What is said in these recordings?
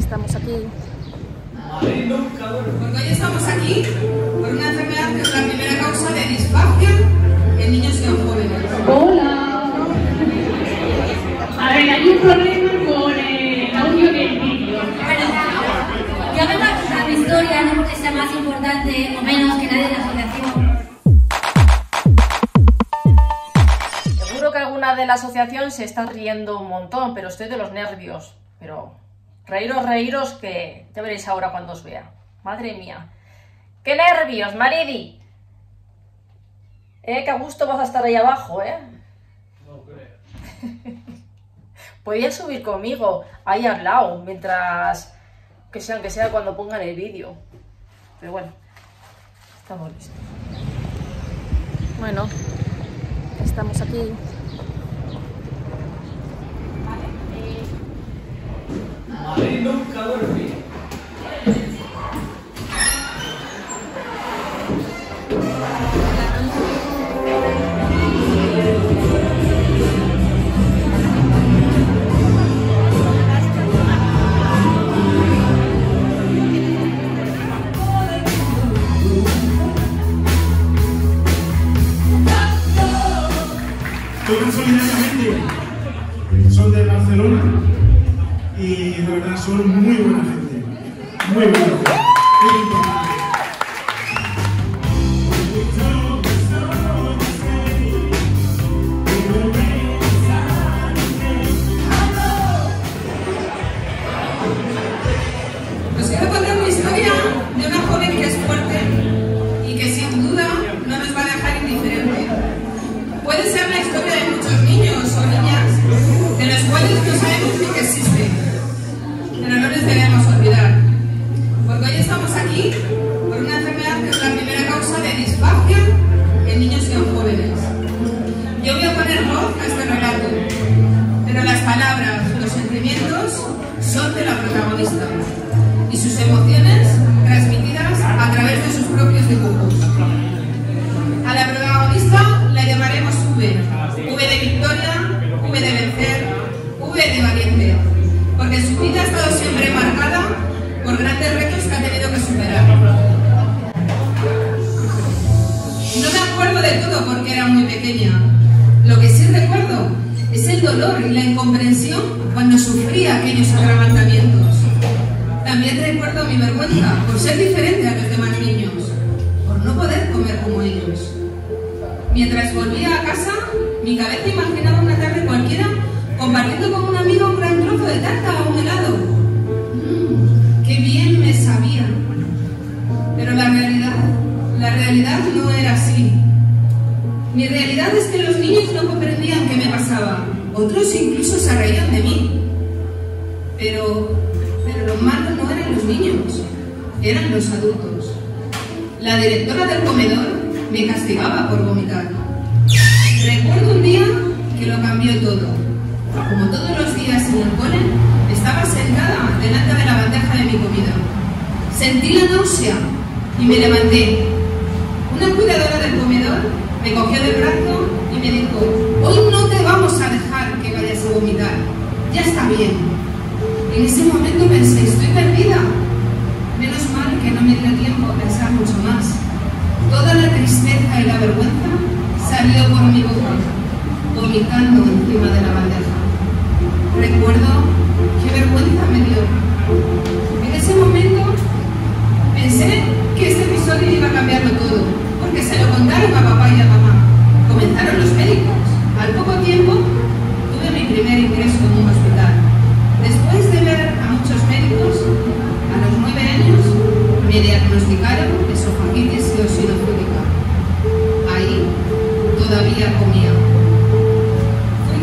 estamos aquí? Porque hoy estamos aquí por una enfermedad que es la primera causa de disfagia en niños y en jóvenes. Hola. A ver, hay un problema con el audio y el vídeo. Yo vengo a contar mi historia, no porque sea más importante o menos que nadie de la asociación. Seguro que alguna de la asociación se está riendo un montón, pero estoy de los nervios. Pero reíros, que ya veréis ahora cuando os vea. Madre mía. ¡Qué nervios, Maridi! Qué a gusto vas a estar ahí abajo, No creo. Podías subir conmigo, ahí al lado, mientras... que sea cuando pongan el vídeo. Pero bueno, estamos listos. Bueno, estamos aquí. Madrid nunca duerme. Tocan solidariamente, son de Barcelona y de verdad son muy buena gente, muy buena gente. Muy importante. Os quiero contar una historia de una joven que es fuerte y que sin duda no nos va a dejar indiferente. Puede ser la historia de muchos niños o niñas de los cuales no sabemos ni que existen, pero no les debemos olvidar. Porque hoy estamos aquí por una enfermedad que es la primera causa de disfagia en niños y en jóvenes. Yo voy a poner voz a este relato, pero las palabras, los sentimientos son de la protagonista y sus emociones transmitidas a través de sus propios dibujos. A la protagonista la llamaremos V. V de victoria, V de vencer, V de valiente, porque su vida ha estado siempre marcada por grandes retos que ha tenido que superar. No me acuerdo de todo porque era muy pequeña. Lo que sí recuerdo es el dolor y la incomprensión cuando sufría aquellos agravantamientos. También recuerdo mi vergüenza por ser diferente a los demás niños, por no poder comer como ellos. Mientras volvía a casa, mi cabeza imaginaba una tarde cualquiera compartiendo con un amigo un gran trozo de tarta o un helado. ¡Qué bien me sabía! Pero la realidad no era así. Mi realidad es que los niños no comprendían qué me pasaba. Otros incluso se reían de mí. Pero lo malo no eran los niños, eran los adultos. La directora del comedor me castigaba por vomitar. Recuerdo un día que lo cambió todo. Como todos los días en el cole, estaba sentada delante de la bandeja de mi comida. Sentí la náusea y me levanté. Una cuidadora del comedor me cogió del brazo y me dijo: hoy no te vamos a dejar que vayas a vomitar. Ya está bien. En ese momento pensé: estoy perdida. Menos mal que no me dio tiempo a pensar mucho más. Toda la tristeza y la vergüenza salió por mi boca, vomitando encima de la bandeja. Recuerdo qué vergüenza me dio. En ese momento pensé que este episodio iba a cambiarlo todo, porque se lo contaron a papá y a mamá. Comenzaron los médicos. Al poco tiempo tuve mi primer ingreso en un hospital. Después de ver a muchos médicos, a los 9 años me diagnosticaron esofagitis eosinofílica. Ahí todavía comía. Fui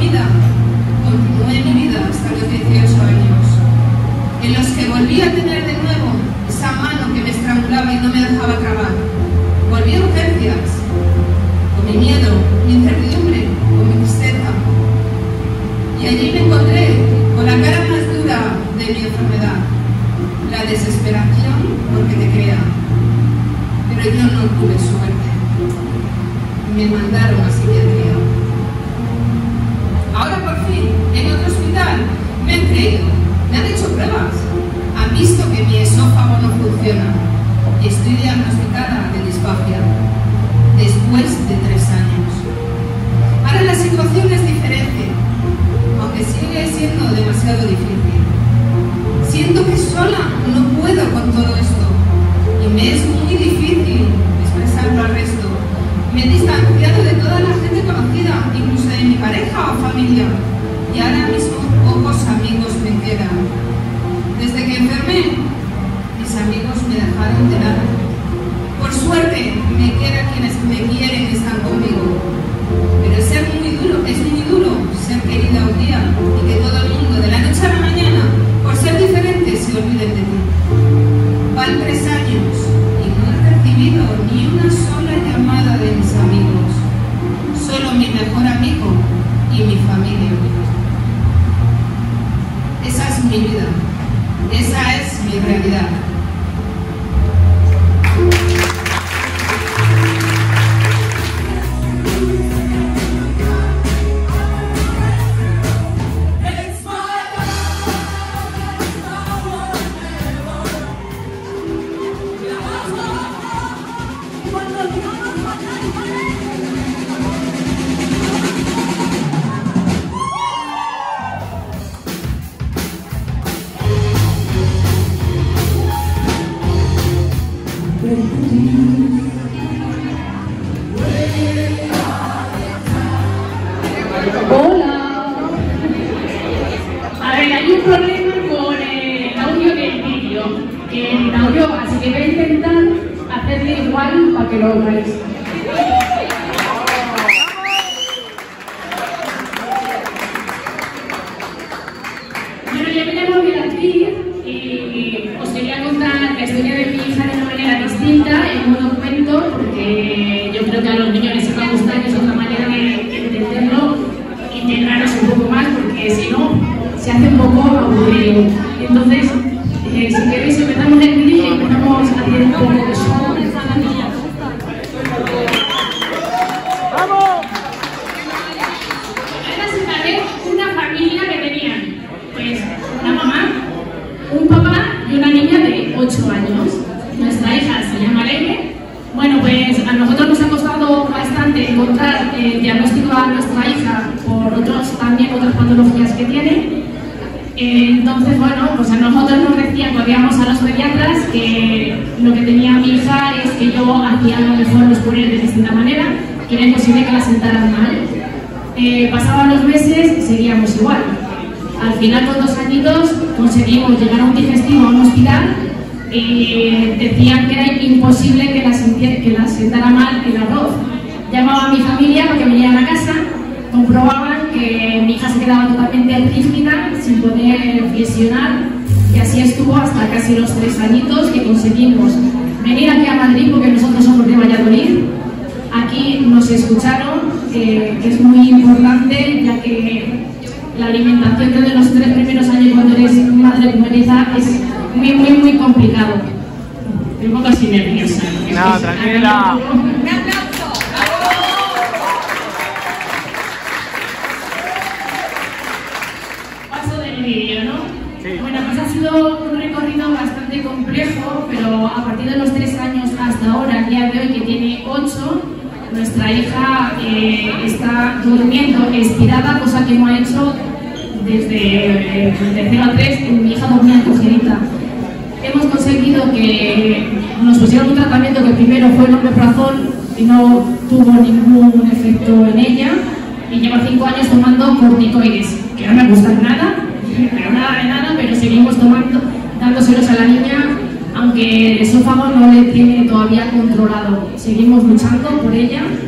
vida, continué mi vida hasta los 18 años, en los que volví a tener de nuevo esa mano que me estrangulaba y no me dejaba tragar. Volví a urgencias, con mi miedo, mi incertidumbre, con mi tristeza. Y allí me encontré con la cara más dura de mi enfermedad, la desesperación porque te crea. Pero yo no tuve suerte. Me mandaron a psiquiatría. Ahora por fin, en otro hospital, me han creído, me han hecho pruebas, han visto que mi esófago no funciona y estoy diagnosticada de disfagia después de 3 años. Ahora la situación es diferente, aunque sigue siendo demasiado difícil. Siento que sola no puedo con todo esto y me es muy difícil expresarlo al resto. Me he distanciado de toda la gente conocida, incluso de mi pareja o familia, y ahora mismo pocos amigos me quedan. Desde que enfermé, mis amigos me dejaron de lado. Por suerte, me quedan quienes me quieren y están conmigo. Pero es muy duro ser querida un día y que todo el mundo de la noche a la mañana, por ser diferente, se olviden de ti. Van 3 años y no he recibido ni una sola llamada de mis amigos, solo mi mejor amigo y mi familia. Esa es mi vida, esa es mi realidad. Hola. A ver, hay un problema con el audio y el vídeo. Que el audio, así que voy a intentar hacerle igual para que lo oigáis. Bueno, yo me llamo Beatriz y os quería contar la historia de mi hija de una manera distinta, en modo cuento, porque yo creo que a los niños les va a gustar, que es otra manera de entenderlo, integrarnos un poco más, porque si no, se hace un poco aburrido. Entonces, si queréis, empezamos el vídeo y empezamos a hacer un poco de show. Una familia que tenían, pues, una mamá, un papá y una niña de 8 años. Nuestra hija se llama Lene. Bueno, pues a nosotros nos ha costado bastante encontrar el diagnóstico a nuestra hija por otras patologías que tiene. Entonces, bueno, pues a nosotros nos decían cuando íbamos a los pediatras que lo que tenía mi hija es que yo hacía a lo mejor los poner de distinta manera, que era imposible que la sentaran mal. Pasaban los meses y seguíamos igual. Al final, con 2 añitos, conseguimos llegar a un digestivo, a un hospital, y decían que era imposible que la sentara mal el arroz. Llamaba a mi familia para que me llevaran a casa, comprobaban que mi hija se quedaba totalmente rígida, sin poder flexionar, y así estuvo hasta casi los 3 añitos que conseguimos venir aquí a Madrid, porque nosotros somos de Valladolid. Aquí nos escucharon, que es muy importante, ya que la alimentación desde los 3 primeros años cuando eres madre primeriza es muy complicado. Estoy un poco así nerviosa. No, tranquila. ¡Un aplauso! Paso del vídeo, ¿no? Sí. Bueno, pues ha sido un recorrido bastante complejo, pero a partir de los 3 años hasta ahora, al día de hoy, que tiene 8, nuestra hija está durmiendo estirada, cosa que no ha hecho desde 0 a 3, mi hija dormía encogerita. Hemos conseguido que nos pusieron un tratamiento que primero fue el omeprazol y no tuvo ningún efecto en ella, y lleva 5 años tomando corticoides, que no me gustan nada, pero nada de nada, pero seguimos dándoselos a la niña, aunque el esófago no le tiene todavía controlado. Seguimos luchando por ella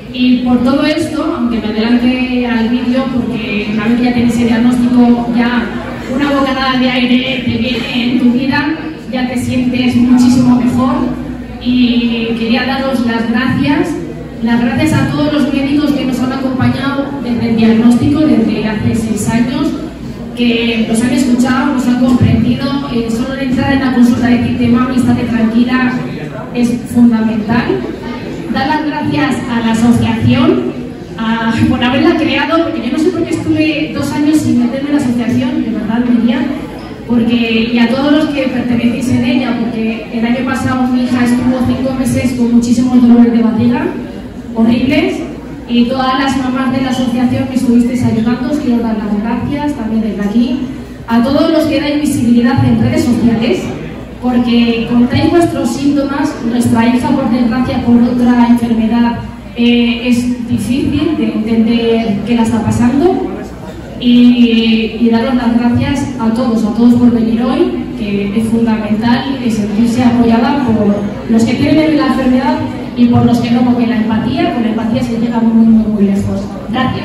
Y por todo esto, aunque me adelante al vídeo, porque una vez que ya tienes el diagnóstico, ya una bocanada de aire te viene en tu vida, ya te sientes muchísimo mejor. Y quería daros las gracias a todos los médicos que nos han acompañado desde el diagnóstico, desde hace 6 años, que nos han escuchado, nos han comprendido. Solo de entrar en la consulta y decirte, mami, estate tranquila, es fundamental. Dar las gracias a la asociación por haberla creado, porque yo no sé por qué estuve 2 años sin meterme en la asociación, de verdad, Miriam, y a todos los que pertenecéis en ella, porque el año pasado mi hija estuvo 5 meses con muchísimos dolores de barriga, horribles, y todas las mamás de la asociación que estuvisteis ayudando, os quiero dar las gracias también desde aquí, a todos los que dais visibilidad en redes sociales, porque contáis vuestros síntomas. Nuestra hija, por desgracia, por otra enfermedad, es difícil de entender qué la está pasando, y daros las gracias a todos por venir hoy, que es fundamental sentirse apoyada por los que tienen la enfermedad y por los que no, porque con la empatía se llega muy lejos. Gracias.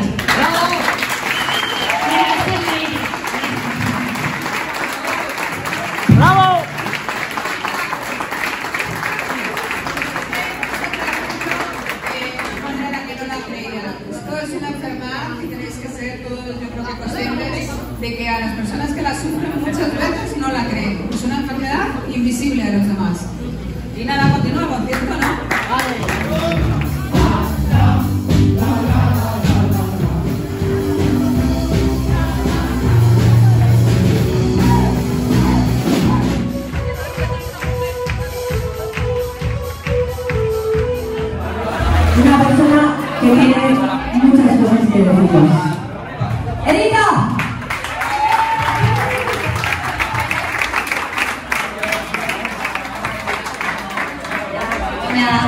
¡Bravo! Esto es una enfermedad que tenéis que ser todos, yo creo que conscientes de que a las personas que la sufren muchas veces no la creen. Es una enfermedad invisible a los demás. Y nada, continuamos, ¿cierto, no? Una persona que tiene muchas cosas que decirnos. ¡Erika! Hola.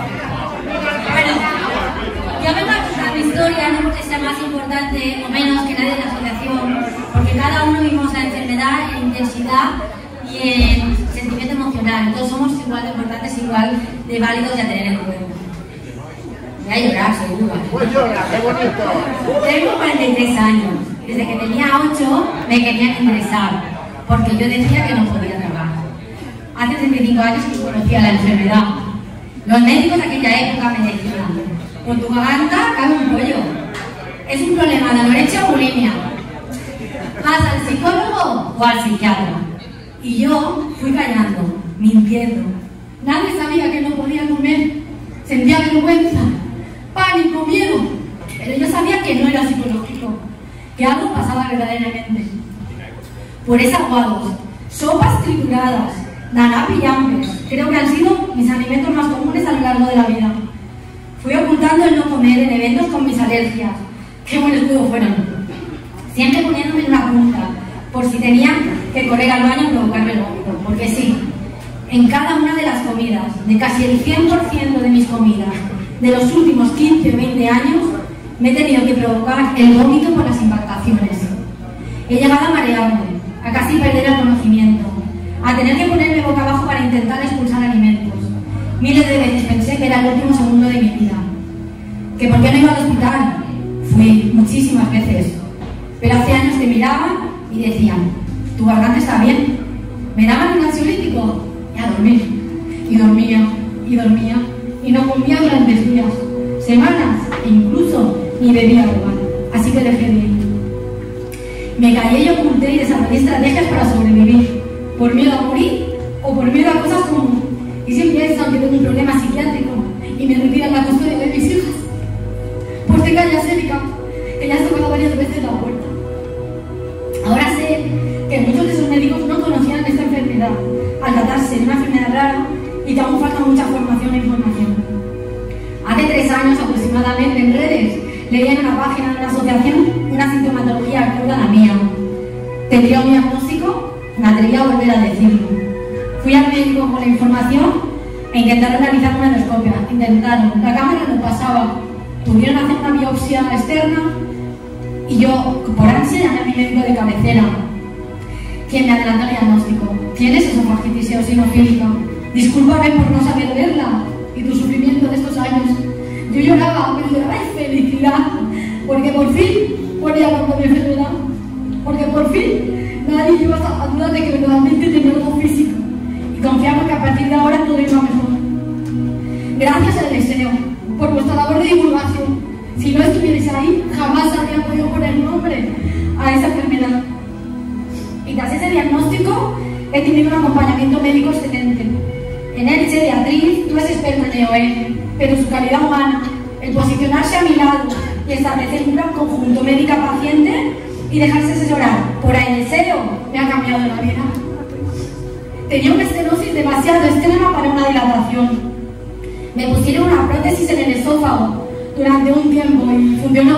Bueno, yo vengo a contar mi historia, no porque sea más importante o menos que nadie de la asociación, porque cada uno vivimos la enfermedad en intensidad y en sentimiento emocional. Todos somos igual de importantes, igual de válidos y a tener en cuenta. Voy a llorar, seguro. Pues llora, qué bonito. Tengo 43 años. Desde que tenía 8 me querían ingresar, porque yo decía que no podía trabajar. Hace 35 años que conocía la enfermedad. Los médicos de aquella época me decían, con tu garganta cabe un pollo. Es un problema de anorexia o bulimia. ¿Vas al psicólogo o al psiquiatra? Y yo fui callando, mintiendo. Nadie sabía que no podía comer. Sentía vergüenza, pánico, miedo. Pero yo sabía que no era psicológico, que algo pasaba verdaderamente. Purés aguados, sopas trituradas, nanapi y hambres, creo que han sido mis alimentos más comunes a lo largo de la vida. Fui ocultando el no comer en eventos con mis alergias. Qué buen escudo fueron. Siempre poniéndome en una punta, por si tenía que correr al baño y provocarme el vómito. Porque sí, en cada una de las comidas, de casi el 100% de mis comidas, de los últimos 15 o 20 años, me he tenido que provocar el vómito por las impactaciones. He llegado a marearme, a casi perder el conocimiento, a tener que ponerme boca abajo para intentar expulsar alimentos. Miles de veces pensé que era el último segundo de mi vida. ¿Que por qué no iba al hospital? Fui muchísimas veces. Pero hace años que miraban y decían, ¿tu garganta está bien? Me daban un ansiolítico y a dormir. Y dormía, y dormía, y no comía durante días, semanas, e incluso ni bebía agua. Así que dejé de ir. Me callé y oculté y desarrollé estrategias para sobrevivir, por miedo a morir o por miedo a cosas como, y si piensan que tengo un problema psiquiátrico y me retiran la custodia de mis hijas. Pues te callas, Erika, que ya has tocado varias veces la puerta. Ahora sé que muchos de esos médicos no conocían esta enfermedad al tratarse de una enfermedad rara y que aún falta mucha formación e información. Hace 3 años aproximadamente en redes leía en una página de una asociación una sintomatología que era la mía. Tendría un diagnóstico, me atreví a volver a decirlo. Fui al médico con la información e intentaron realizar una endoscopia. Intentaron, la cámara no pasaba. Tuvieron que hacer una biopsia externa y yo, por ansia, llamé a mi médico de cabecera, quien me adelantó el diagnóstico. ¿Tienes esofagitis eosinofílica? Discúlpame por no saber verla y tu sufrimiento de estos años. Yo lloraba, pero lloraba de felicidad, porque por fin podía hablar de mi enfermedad, porque por fin nadie iba a dudar de que verdaderamente tenía algo físico, y confiamos que a partir de ahora todo iba mejor. Gracias al deseo, por vuestra labor de divulgación. Si no estuvierais ahí, jamás habría podido poner nombre a esa enfermedad. Y tras ese diagnóstico, he tenido un acompañamiento médico excelente. En Elche, Beatriz, tú eres experta en EOE, pero su calidad humana, el posicionarse a mi lado y establecer un gran conjunto médica-paciente y dejarse asesorar por el deseo, me ha cambiado la vida. Tenía una estenosis demasiado extrema para una dilatación. Me pusieron una prótesis en el esófago durante un tiempo y funcionó.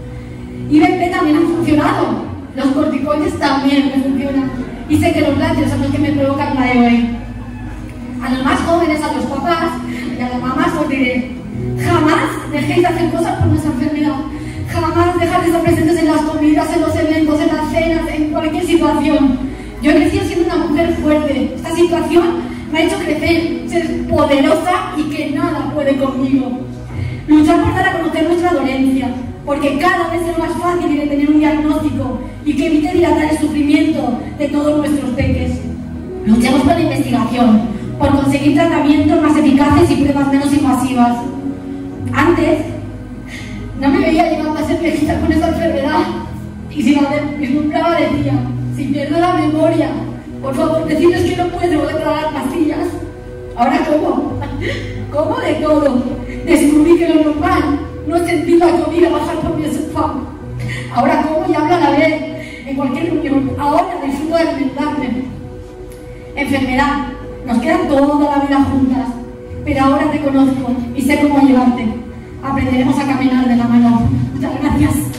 IVP también han funcionado. Los corticoides también me funcionan. Y sé que los lácteos son los que me provocan la EOE. A los más jóvenes, a los papás y a las mamás os diré: jamás dejéis de hacer cosas por nuestra enfermedad. Jamás dejad de estar presentes en las comidas, en los eventos, en las cenas, en cualquier situación. Yo crecí siendo una mujer fuerte. Esta situación me ha hecho crecer, ser poderosa y que nada puede conmigo. Luchar por dar a conocer nuestra dolencia, porque cada vez es más fácil de tener un diagnóstico y que evite dilatar el sufrimiento de todos nuestros peques. Luchemos por la investigación, por conseguir tratamientos más eficaces y pruebas menos invasivas. Antes, no me veía llegando a ser viejita con esta enfermedad y si la vislumbraba decía: si pierdo la memoria, por favor, decidles que no puedo tragar pastillas. Ahora, ¿cómo? ¿Cómo de todo? Descubrí que lo normal no es sentir la comida bajar por mi esófago. Ahora como y hablo a la vez en cualquier reunión. Ahora disfruto de alimentarme. Enfermedad, nos quedan toda la vida juntas, pero ahora te conozco y sé cómo ayudarte. Aprenderemos a caminar de la mano. Muchas gracias.